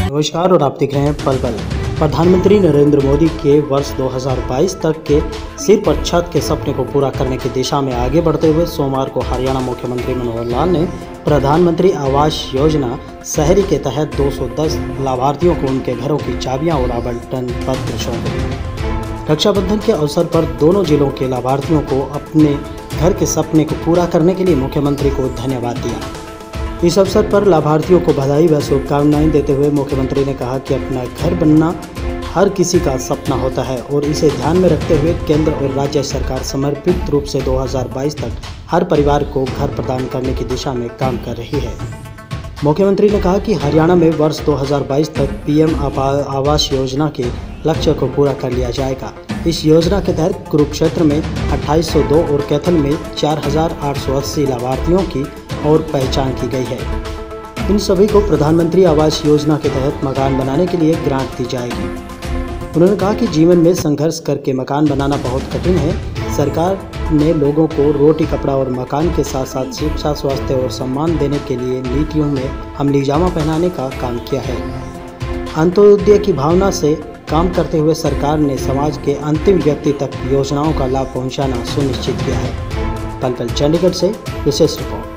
नमस्कार और आप देख रहे हैं पल पल। प्रधानमंत्री नरेंद्र मोदी के वर्ष 2022 तक के सिर पर छत के सपने को पूरा करने की दिशा में आगे बढ़ते हुए सोमवार को हरियाणा मुख्यमंत्री मनोहर लाल ने प्रधानमंत्री आवास योजना शहरी के तहत 210 लाभार्थियों को उनके घरों की चाबियां और आवंटन पत्र सौंपे। रक्षाबंधन के अवसर पर दोनों जिलों के लाभार्थियों को अपने घर के सपने को पूरा करने के लिए मुख्यमंत्री को धन्यवाद दिया। इस अवसर पर लाभार्थियों को बधाई व शुभकामनाएं देते हुए मुख्यमंत्री ने कहा कि अपना घर बनना हर किसी का सपना होता है और इसे ध्यान में रखते हुए केंद्र और राज्य सरकार समर्पित रूप से 2022 तक हर परिवार को घर प्रदान करने की दिशा में काम कर रही है। मुख्यमंत्री ने कहा कि हरियाणा में वर्ष 2022 तक पीएम आवास योजना के लक्ष्य को पूरा कर लिया जाएगा। इस योजना के तहत कुरुक्षेत्र में 2802 और कैथल में 4880 लाभार्थियों की और पहचान की गई है। इन सभी को प्रधानमंत्री आवास योजना के तहत मकान बनाने के लिए ग्रांट दी जाएगी। उन्होंने कहा कि जीवन में संघर्ष करके मकान बनाना बहुत कठिन है। सरकार ने लोगों को रोटी कपड़ा और मकान के साथ साथ शिक्षा, स्वास्थ्य और सम्मान देने के लिए नीतियों में अमली जामा पहनाने का काम किया है। अंत्योदय की भावना से काम करते हुए सरकार ने समाज के अंतिम व्यक्ति तक योजनाओं का लाभ पहुंचाना सुनिश्चित किया है। पल पल चंडीगढ़ से विशेष रिपोर्ट।